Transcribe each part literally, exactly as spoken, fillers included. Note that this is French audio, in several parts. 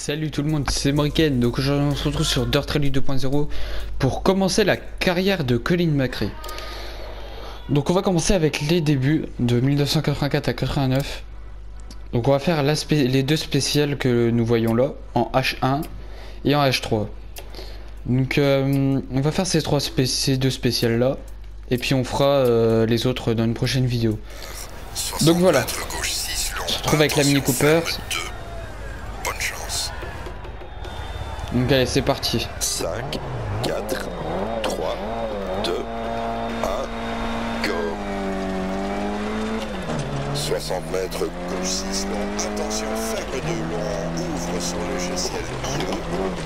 Salut tout le monde, c'est Morriken. Donc aujourd'hui on se retrouve sur Dirt Rally deux point zéro pour commencer la carrière de Colin McRae. Donc on va commencer avec les débuts de mille neuf cent quatre-vingt-quatre à quatre-vingt-neuf. Donc on va faire les deux spéciales que nous voyons là, en H un et en H trois. Donc euh, on va faire ces, trois spé ces deux spéciales là, et puis on fera euh, les autres dans une prochaine vidéo. Donc voilà, on se retrouve avec la Mini Cooper. Bonne chance. Donc allez, c'est parti. cinq, quatre, trois, deux, un, go. soixante mètres, gauche six long. Attention, ferme de long. Ouvre sur le logiciel milieu.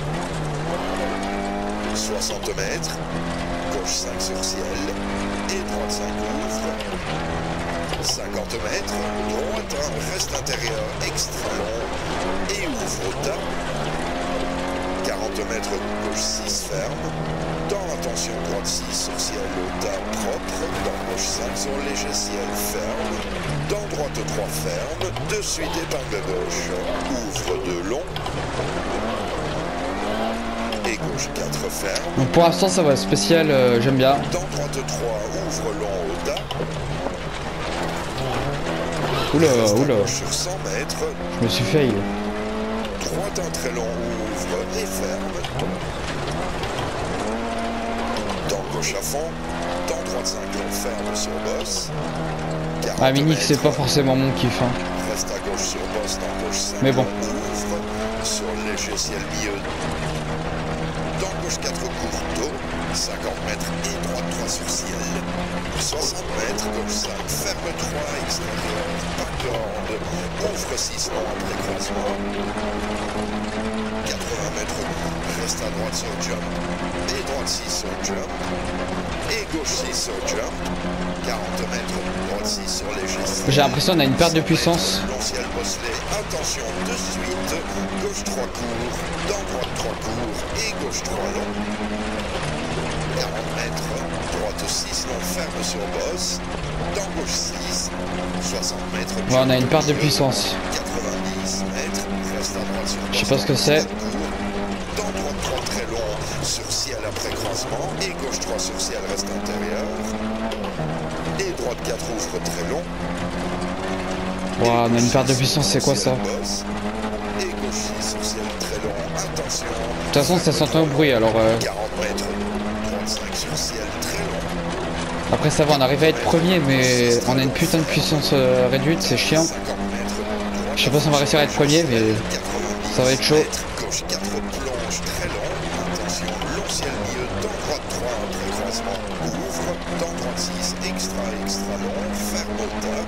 soixante mètres, gauche cinq sur ciel. Et droite cinq ouvre. cinquante mètres, droite un, reste intérieur, extra long. Et ouvre au tas. quarante mètres, gauche six ferme. Dans l'attention, droite six sur ciel au tas propre. Dans gauche cinq sur léger ciel ferme. Dans droite trois ferme. De suite épingle gauche. Ouvre de long. Et gauche quatre ferme. Donc pour l'instant ça va, spécial, euh, j'aime bien. Dans droite trois, ouvre long au tas. Oula, oula. Sur cent mètres. Je me suis fail. Droite un très long, ouvre et ferme. Dans gauche à fond. Dans droite cinq long, ferme sur bosse. Ah, Minix, c'est pas forcément mon kiff. Hein. Reste à gauche sur bosse, dans gauche cinq Mais bon. ouvre. Sur léger ciel milieu. Dans gauche quatre courteau. cinquante mètres et droite trois sur ciel. soixante mètres, gauche cinq, ferme trois, extérieur, pas corde, ouvre six long après croisement. quatre-vingts mètres, reste à droite sur jump, et droite six sur jump, et gauche six sur jump. quarante mètres, droite six sur léger ciel. J'ai l'impression qu'on a une perte de puissance. Long ciel bosselé, attention de suite, gauche trois court, dans droite trois court, et gauche trois long. quarante mètres, droite six long, ferme sur bosse, dans gauche six, soixante mètres. Ouais, on a une perte de puissance. quatre-vingt-dix mètres, reste à droite sur bosse. Je sais pas ce que c'est. Dans droite trois très long, sur ciel après croisement, et gauche trois sur ciel reste intérieur. Et droite quatre ouvre très long. Ouais, on a une perte de puissance, c'est quoi ça? Et gauche six sur ciel très long, attention. De toute façon ça s'entend au bruit alors euh... quarante mètres, droite cinq sur ciel très long. Après ça va, on arrive à être premier mais on a une putain de puissance euh, réduite, c'est chiant. Je sais pas si on va réussir à être premier mais ça va être chaud. Gauche quatre plonge très long, attention, long ciel milieu, dans droite trois après croisement, ouvre, dans droite six, extra, extra long, ferme au tas.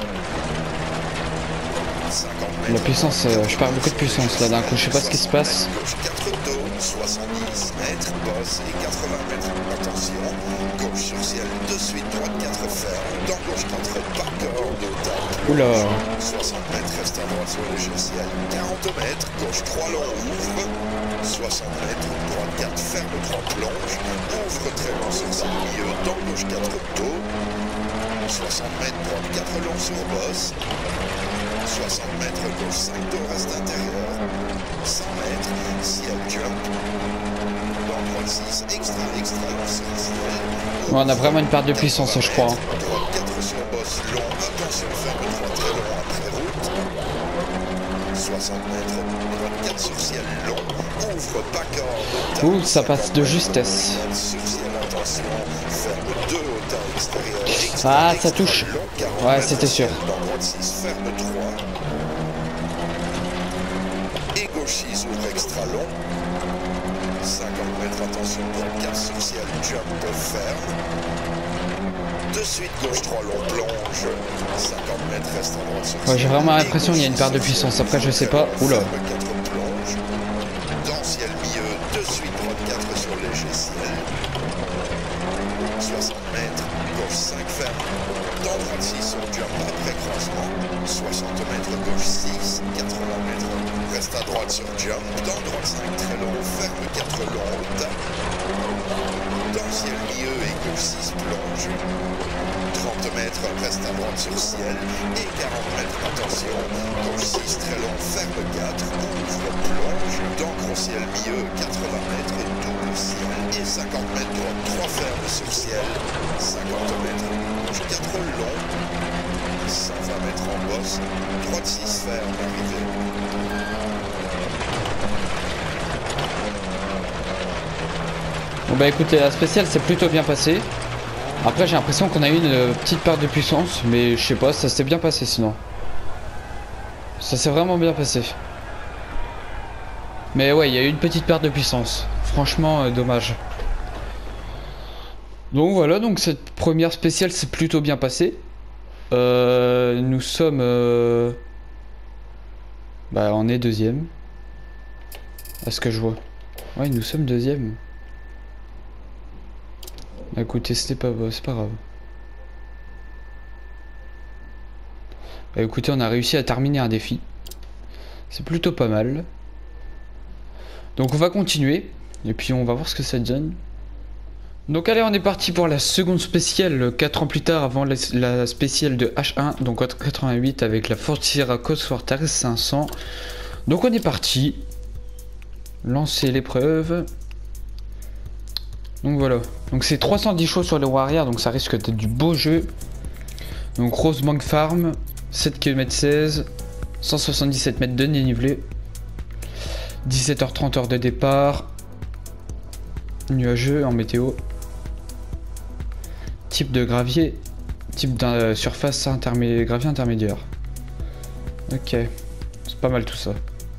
cinquante mètres. La puissance, euh, je perds beaucoup de puissance là d'un coup, je sais pas ce qui se passe. Gauche quatre dos, soixante-dix mètres, bosse et quatre-vingts mètres, attention, gauche sur ciel, de suite, droite quatre ferme, dans gauche quatre par corde au tas. Oula. soixante mètres, reste à droite sur léger ciel, quarante mètres, gauche trois long, ouvre, soixante mètres, droite quatre ferme, trois plonge, ouvre très long sur ciel milieu, dans gauche quatre dos, soixante mètres, droite quatre long sur bosse, soixante mètres, gauche cinq dos, reste intérieur, cent mètres, ciel jump, dans droite six, extra, extra long sur ciel. Ouais, on a vraiment une perte de puissance je crois. Hein. Droite quatre sur bosse, long, attention, ferme trois très long après route. soixante mètres, droite quatre sur ciel long, ouvre pas corde. Ouh, ça passe de justesse. Sur ciel, attention, ferme deux au tas extérieur. Ah, ça touche. Ouais, c'était sûr. Dans droite six, ferme trois. Et gauche six, ouvre extra long. cinquante mètres, attention, droite quatre sur ciel, jump ferme. De suite, gauche trois long, plonge. cinquante mètres, reste à droite sur ciel. Ouais, j'ai vraiment l'impression qu'il y a une perte de puissance. Après, je sais pas. Oula. quatre plonge. Dans ciel milieu, de suite, droite quatre sur léger ciel. soixante mètres, gauche cinq ferme. Dans droite six sur jump après croisement. soixante mètres, gauche six, quatre-vingts mètres. Reste à droite sur jump. Dans droite cinq très long, ferme quatre long au tas. Dans ciel milieu et gauche six plonge. trente mètres reste à droite sur ciel et quarante mètres, attention, gauche six très long, ferme quatre, ouvre, plonge, d'encre au ciel milieu, quatre-vingts mètres, double ciel et cinquante mètres droite, trois fermes sur ciel, cinquante mètres, gauche quatre long, cent vingt mètres en bosse, droite six ferme, arrivée. Bon bah écoutez, la spéciale c'est plutôt bien passé. Après j'ai l'impression qu'on a eu une petite perte de puissance, mais je sais pas, ça s'est bien passé sinon. Ça s'est vraiment bien passé. Mais ouais, il y a eu une petite perte de puissance. Franchement, euh, dommage. Donc voilà, donc cette première spéciale s'est plutôt bien passée. Euh, nous sommes... Euh... Bah on est deuxième. À ce que je vois. Ouais, nous sommes deuxième. Écoutez, c'était pas, c'est pas grave. Bah, écoutez, on a réussi à terminer un défi. C'est plutôt pas mal. Donc on va continuer. Et puis on va voir ce que ça donne. Donc allez, on est parti pour la seconde spéciale. quatre ans plus tard, avant la, la spéciale de H un. Donc quatre-vingt-huit avec la Ford Sierra Cosworth R S cinq cents. Donc on est parti. Lancer l'épreuve. Donc voilà, donc c'est trois cent dix chevaux sur les roues arrière, donc ça risque d'être du beau jeu. Donc Rosebank Farm, sept kilomètres seize, cent soixante-dix-sept mètres de dénivelé, dix-sept heures trente heures de départ, nuageux en météo, type de gravier, type de euh, surface intermé gravier intermédiaire. Ok, c'est pas mal tout ça.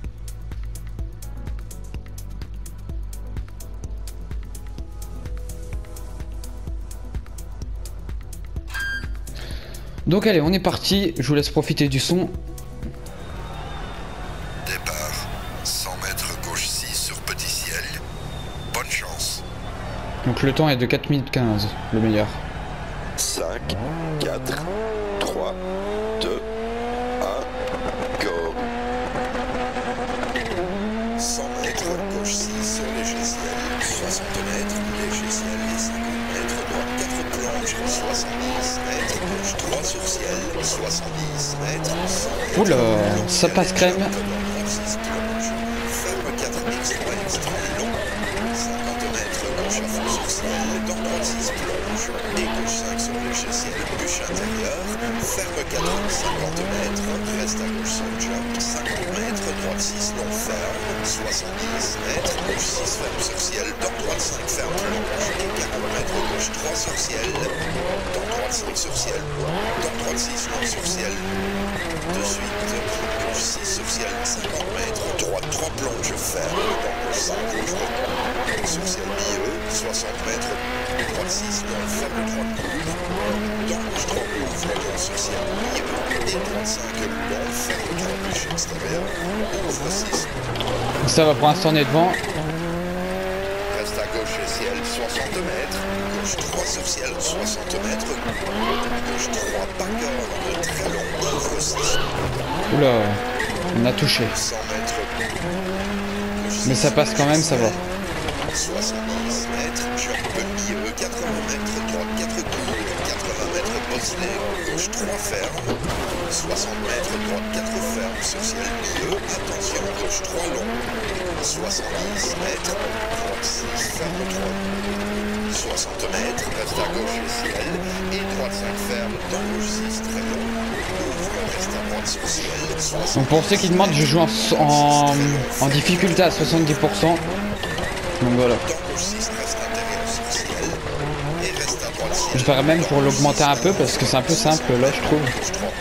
Donc allez, on est parti, je vous laisse profiter du son. Départ, cent mètres gauche six sur petit ciel. Bonne chance. Donc le temps est de quatre minutes quinze, le meilleur. cinq, quatre, trois, deux, un, go. cent mètres gauche six sur léger ciel. soixante mètres, léger ciel et cinquante mètres. Droite quatre planches, soixante-dix mètres. Gauche trois sur ciel, soixante-dix mètres. Oula, ça passe crème. Ferme quatre extra extra long. cinquante mètres, gauche à fond sur ciel. Dans droite six plonge. Et gauche cinq sur léger ciel, bûche intérieure. Ferme quatre, cinquante mètres. Reste à gauche son jump. cinquante mètres, droite six long ferme. soixante-dix mètres, gauche six ferme sur ciel. Dans droite cinq ferme plonge. Et quarante mètres, gauche trois sur ciel. Dans droite cinq sur ciel. Dans droite six long sur ciel. De suite, gauche six sur ciel, cinquante mètres. Droite trois plonges ferme. Dans gauche cinq, gauche droite. Sur ciel milieu, soixante mètres. Droite six long ferme, droite couvre. Dans gauche trois ouvre, long sur ciel milieu. Et droite cinq long ferme, droite bûche extérieure. Ouvre six. Ça va, pour l'instant on est devant. Reste à gauche et ciel, soixante mètres. Gauche trois sur ciel, soixante mètres. Gauche trois par cœur, très long, ouvre six. Oula, on a touché. cent mètres. Mais ça passe quand même, ça va. soixante-dix mètres, jump milieu, quatre-vingts mètres, droite quatre cours, quatre-vingts mètres bosselet, gauche trois ferme, soixante mètres, droite quatre ferme, sur ciel milieu, attention, gauche trois long, soixante-dix mètres, droite six ferme trois, soixante mètres, reste à gauche et ciel, et droite cinq ferme, dans gauche six très long, ouvre, reste à droite sur ciel, soixante. Donc pour ceux qui demandent, je joue en, en, en difficulté à soixante-dix pour cent. Donc voilà. Je ferais même pour l'augmenter un peu parce que c'est un peu simple là, je trouve.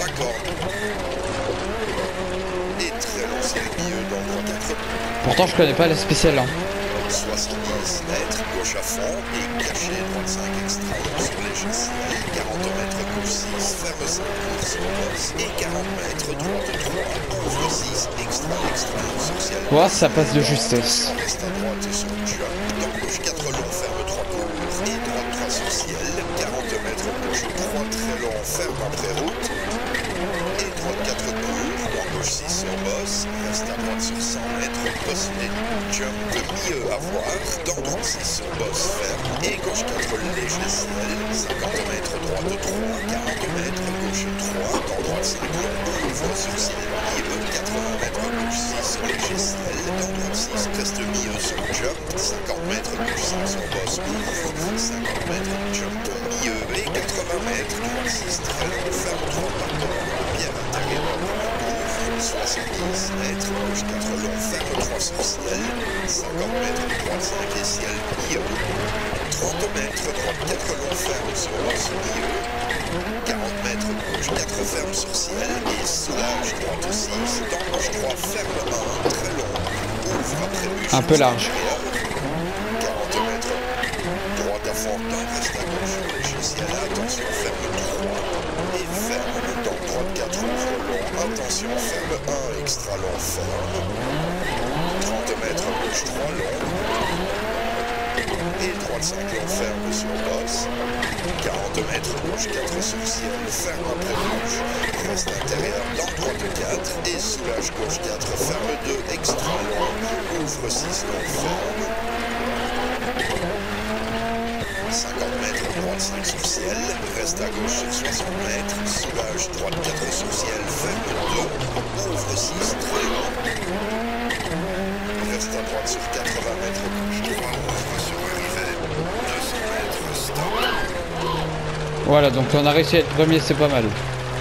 Pourtant je connais pas la spéciale hein. soixante-dix mètres, gauche à fond et caché, droite cinq extra sur léger ciel, quarante mètres, gauche six, ferme cinq, ouvre sur et quarante mètres, droite trois, ouvre six, extra, extra, sur ciel. Ouais, ça passe de justesse. Reste à droite sur jump, dans gauche quatre long, ferme trois cours, et droite trois sur ciel, quarante mètres, gauche trois très long, ferme en pré-route, et droite quatre cours, dans gauche six sur boss, reste à droite sur cent mètres, boss net, jump de mi milieu à voir, dans droite six sur bosse ferme et gauche quatre léger ciel, cinquante mètres, droite trois, quarante mètres, gauche trois, dans droite cinq long, ouvre sur ciel milieu, quatre-vingts mètres, gauche six léger ciel, dans droite six reste milieu sur jump, cinquante mètres, gauche cinq sur bosse ouvre, cinquante mètres, jump milieu et quatre-vingts mètres, droite six très long, ferme trois partant, bien intérieur, soixante-dix mètres, gauche quatre long, ferme trois sur ciel, cinquante mètres, droite cinq et ciel milieu, trente mètres, droite quatre long, ferme sur bosse milieu, quarante mètres, gauche quatre ferme sur ciel et soulage, droite six, dans gauche trois, ferme un, très long, ouvre après bûche, un peu large. quarante mètres, droite à fond, reste à gauche, léger ciel, attention, ferme trois et ferme, dans droite quatre, ouvre long, attention, ferme un, extra long, ferme, trente mètres, gauche trois long, et droite cinq long, ferme sur bosse, quarante mètres, gauche quatre sur ciel, ferme après bouche, reste intérieur, dans droite quatre, et soulage gauche quatre, ferme deux, extra long, ouvre six long, ferme, cinquante mètres, droite cinq sur ciel, reste à gauche sur soixante mètres, soulage droite quatre sur ciel, ferme deux, ouvre six, très long, reste à droite sur quatre-vingts mètres, gauche trois, ouvre sur arrivée, deux cents mètres, stop. Voilà, donc on a réussi à être premier, c'est pas mal.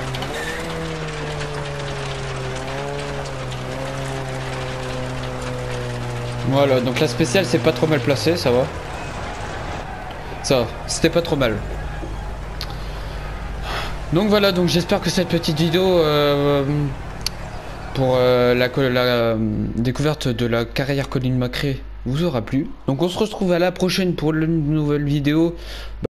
Voilà, donc la spéciale c'est pas trop mal placé, ça va. Ça, c'était pas trop mal. Donc voilà, donc j'espère que cette petite vidéo euh, pour euh, la, la euh, découverte de la carrière Colin McRae vous aura plu. Donc on se retrouve à la prochaine pour une nouvelle vidéo.